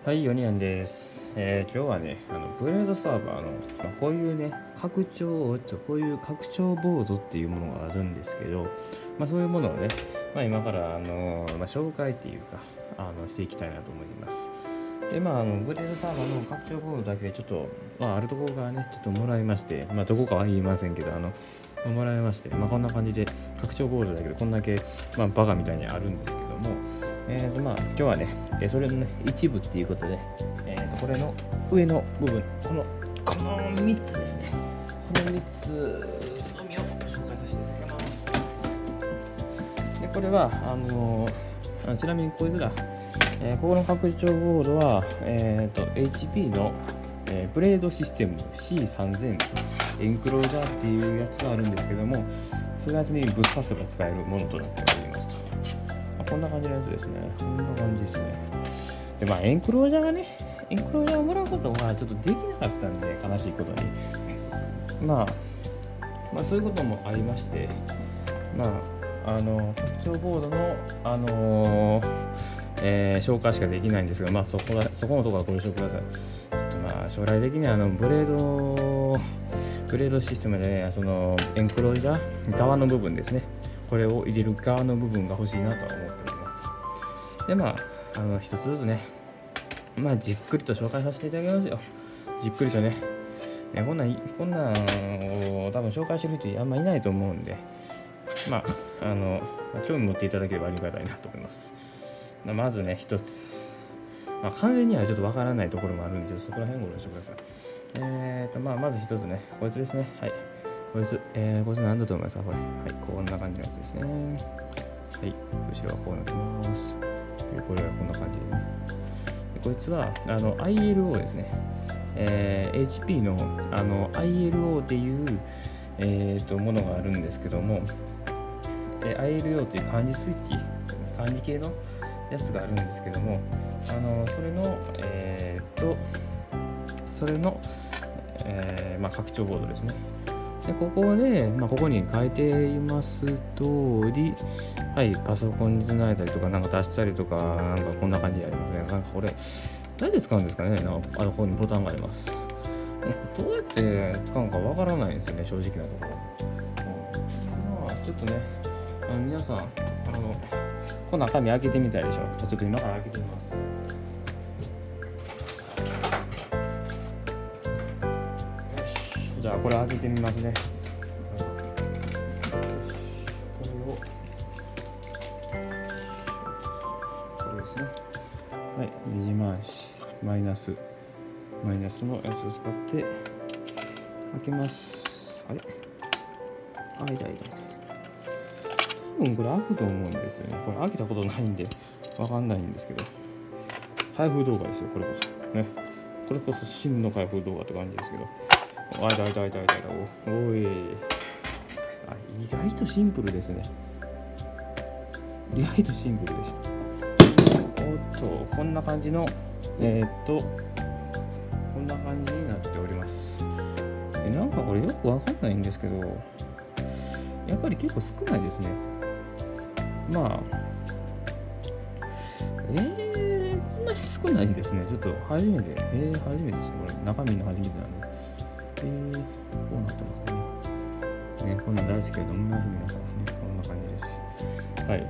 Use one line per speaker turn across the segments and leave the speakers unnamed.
はい、ヨニアンです。今日はね、ブレードサーバーの、こういうね、こういう拡張ボードっていうものがあるんですけど、そういうものをね、今から、紹介っていうか、していきたいなと思います。で、ブレードサーバーの拡張ボードだけちょっと、あるところからね、ちょっともらいまして、どこかは言いませんけど、もらいまして、こんな感じで、拡張ボードだけど、こんだけ、バカみたいにあるんですけども、今日はね、それのね、一部っていうことで、これの上の部分、この3つですね。この3つのみを紹介させていただきます。で、これは、ちなみにこいつら、ここの拡張ボードは、HP の、ブレードシステム C3000 エンクロージャーっていうやつがあるんですけども、そのやつにぶっ刺せば使えるものとなっておりますと。こんな感じのやつですね。こんな感じですね。で、エンクロージャーをもらうことがちょっとできなかったんで、悲しいことに。そういうこともありまして、拡張ボードの、紹介しかできないんですが、そこのところはご了承ください。ちょっと将来的にブレードシステムで、ね、そのエンクロージャー側の部分ですね。これを入れる側の部分が欲しいなとは思っておりますと。で、一つずつね、じっくりと紹介させていただきますよ。じっくりとね。こんなんを多分紹介してる人あんまいないと思うんで、興味持っていただければありがたいなと思います。まずね、一つ。完全にはちょっとわからないところもあるんで、そこら辺ご了承ください。まず一つね、こいつですね。はい。こいつ何だと思いますかこれ。はい、こんな感じのやつですね。はい、後ろはこうなってます。これはこんな感じでね。こいつは、ILO ですね。HP の、ILO っていう、ものがあるんですけども、ILO という漢字スイッチ、漢字系のやつがあるんですけども、それの、拡張ボードですね。でここで、ここに書いています通り、はい、パソコンにつないだりとか、出したりとか、こんな感じでありますね。これ、何で使うんですかねここにボタンがあります。どうやって使うのかわからないんですよね、正直なところ。ちょっとね、皆さん、この中身開けてみたいでしょ。ちょっと今から開けてみます。じゃあこれ開けてみますね。これですね。はい、ネジ回し、マイナスのやつを使って開けます。あれ？痛い。多分これ開くと思うんですよね。これ開けたことないんでわかんないんですけど。開封動画ですよ、これこそ。ね。これこそ真の開封動画って感じですけど。痛い。おい。意外とシンプルですね。意外とシンプルでした。こんな感じの、こんな感じになっております。これよくわかんないんですけど、やっぱり結構少ないですね。こんなに少ないんですね。ちょっと初めてですよ。これ中身の初めてなんで。こうなってますね。こんなん大好きだと思います、皆さんね。こんな感じです。はい。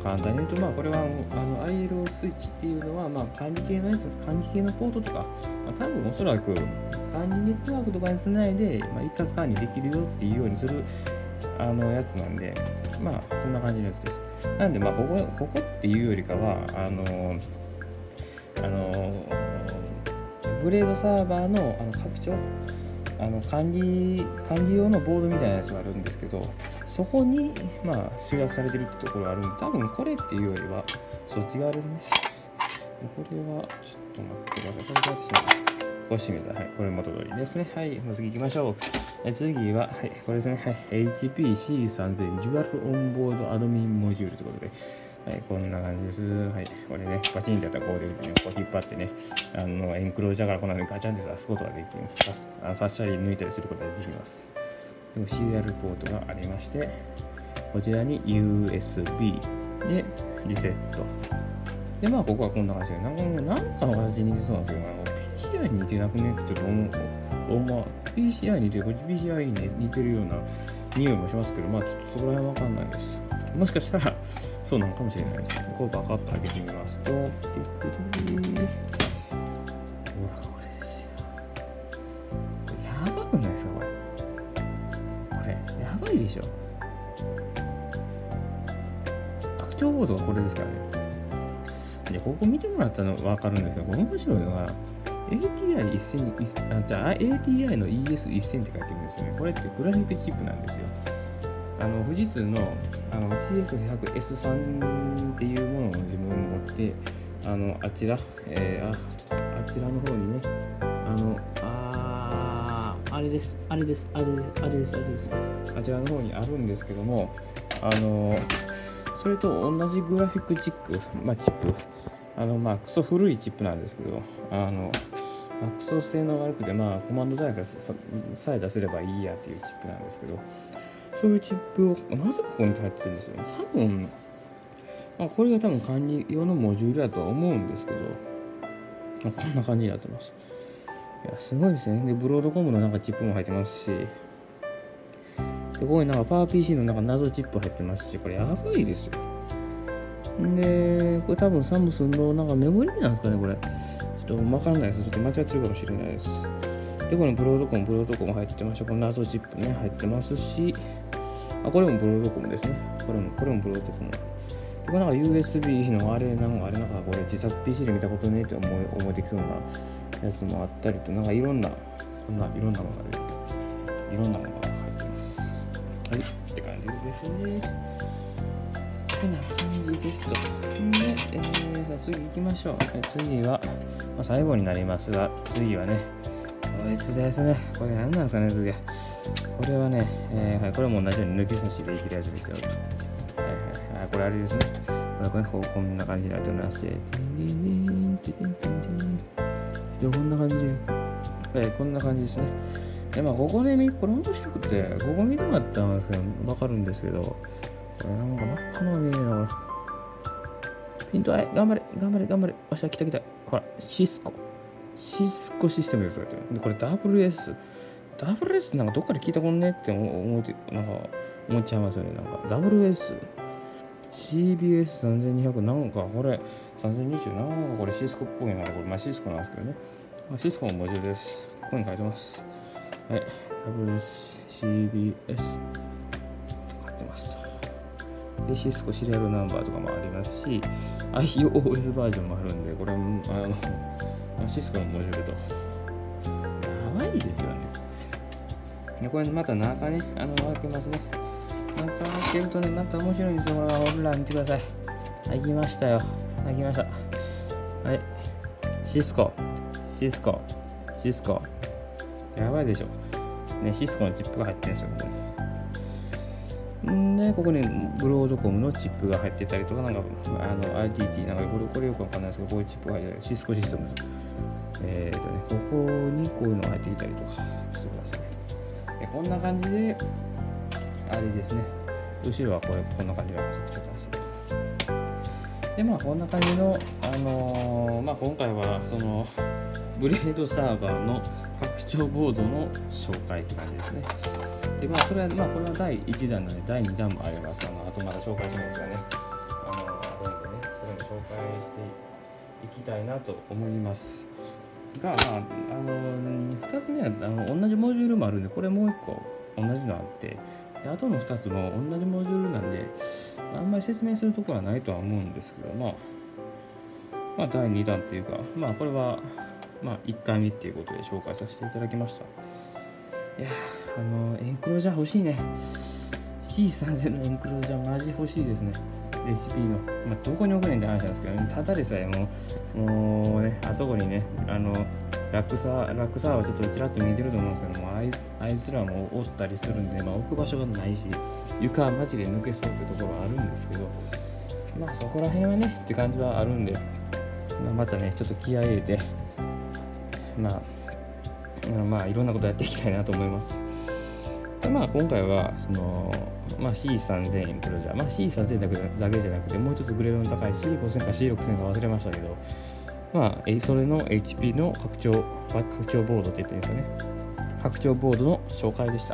簡単に言うと、これはILO スイッチっていうのは、漢字系のポートとか、多分おそらく漢字ネットワークとかにつないで、一括管理できるよっていうようにするやつなんで、こんな感じのやつです。なんで、ここっていうよりかは、ブレードサーバーの拡張、管理用のボードみたいなやつがあるんですけど、そこに集約されてるってところがあるんで、多分これっていうよりはそっち側ですね。これはちょっと待ってください。これこれ閉めた。はい、これ元通りですね。はい、次行きましょう。次は、はい、これですね。はい、HPC3000 デュアルオンボードアドミンモジュールということで、はい、こんな感じです。はい、これね、パチンってやったらこう出るとね、こう引っ張ってね、エンクロージャーからこのようにガチャンって刺すことができます。刺したり抜いたりすることができます。でも CR ポートがありまして、こちらに USB でリセット。 で、まあ、ここはこんな感じで、なんかの形に似てそうなんですけど、PCI に似てなくねってちょっとPCI に似てる、こっち PCI に似てるような匂いもしますけど、まあ、ちょっとそこら辺はわかんないです。もしかしたら、そうなのかもしれないです。これバカッと開けてみますと、ほら、これですよ。やばくないですか、これ。これ、やばいでしょ。拡張ボードがこれですからね。で、ここ見てもらったの分かるんですけど、これ面白いのは、ATI の ES1000 って書いてるんですよね。これってグラフィックチップなんですよ。富士通のTX100S3 っていうものを自分持って、あちらの方にね、あれです。あちらの方にあるんですけども、それと同じグラフィックチップ、クソ古いチップなんですけど、クソ性能悪くて、コマンドさえ出せればいいやっていうチップなんですけど、そういうチップをなぜここに入ってるんですよね。多分、これが多分管理用のモジュールだとは思うんですけど、こんな感じになってます。いや、すごいですね。で、ブロードコムのなんかチップも入ってますし、で、ここになんかパワー PC のなんか謎チップ入ってますし、これやばいですよ。で、これ多分サムスンのなんかメモリなんですかね、これ。ちょっとわからないです。ちょっと間違ってるかもしれないです。で、このブロードコム入ってました。この謎チップね、入ってますし、これもブロードコムですね。これもブロードコム。これなんか USB のあれなんかこれ自作 PC で見たことねって思えてきそうなやつもあったりと、なんかいろんなものが入ってます。はい、って感じですね。こんな感じですと。で、次行きましょう。次は、最後になりますが、次はね、こいつですね。これ何なんですかね、次は。これはね、これも同じように抜き差しでいけるやつですよ。これあれですね。こんな感じになっておりまして。で、こんな感じで、こんな感じですね。で、ここでこれ面白くて、ここ見てもらったんですけど、わかるんですけど、これなんか真っ赤な見えながら。ピント、頑張れ。よっしゃ、来た。ほら、シスコシステムですよ。で、これ WS ってなんかどっかで聞いたことねって思っちゃいますよね。なんか CBS3200 なんかこれ3020なんかこれシスコっぽいな。これシスコなんですけどね。シスコのモジュールです。ここに書いてます。はい。WSCBS と書いてますと。で、シスコシリアルナンバーとかもありますし、iOS バージョンもあるんで、これシスコのモジュールと。やばいですよね。で、これまた中ね、開けますね。中開けるとね、また面白いんですよ。ほら、見てください。開きました。はい。シスコ。やばいでしょ。ね、シスコのチップが入ってるんですよ、ここに。で、ここにブロードコムのチップが入ってたりとか、なんか、ITT、なんかこれよくわかんないですけど、こういうチップが入ってる、シスコシステムです。ここにこういうのが入ってきたりとかしてください。こんな感じで、あれですね。後ろはこんな感じの拡張出しています。で、こんな感じの、今回は、ブレードサーバーの拡張ボードの紹介って感じですね。で、それは、これは第1弾なので、第2弾もあります。あとまだ紹介しないですがね。あるんでね、それも紹介していきたいなと思います。が、2つ目は同じモジュールもあるんで、これもう1個同じのあって、であとの2つも同じモジュールなんで、あんまり説明するところはないとは思うんですけど、第2弾っていうか、これは、1回目っていうことで紹介させていただきました。いやエンクロージャー欲しいね。C3000 のエンクロージャーマジ欲しいですね。レシピの。どこに置くねんって話なんですけど、ね、ただでさえもうね、あそこにね、ラックサーはちょっとちらっと見えてると思うんですけども、あいつらもおったりするんで、置く場所がないし、床はマジで抜けそうってところはあるんですけど、そこら辺はね、って感じはあるんで、またね、ちょっと気合い入れて、いろんなことやっていきたいなと思います。 まあ今回はC3000 円プロじゃ、C3000 だけじゃなくてもう一つグレードの高い C5000 か C6000 か忘れましたけど、それの HP の拡張ボードって言ってるんですよね。拡張ボードの紹介でした。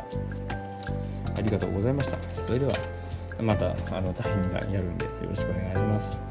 ありがとうございました。それではまた第2弾やるんでよろしくお願いします。